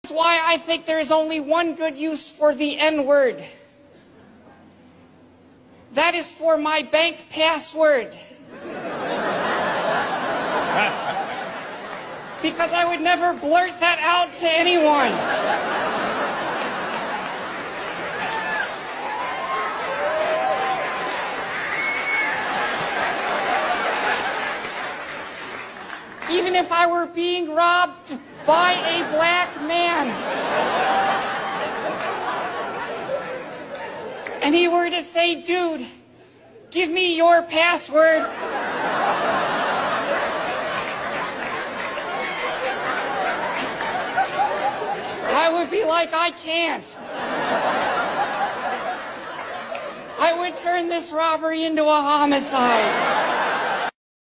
why I think there is only one good use for the N-word. That is for my bank password. Because I would never blurt that out to anyone. Even if I were being robbed by a black man, and he were to say, dude, give me your password, I would be like, I can't. I would turn this robbery into a homicide.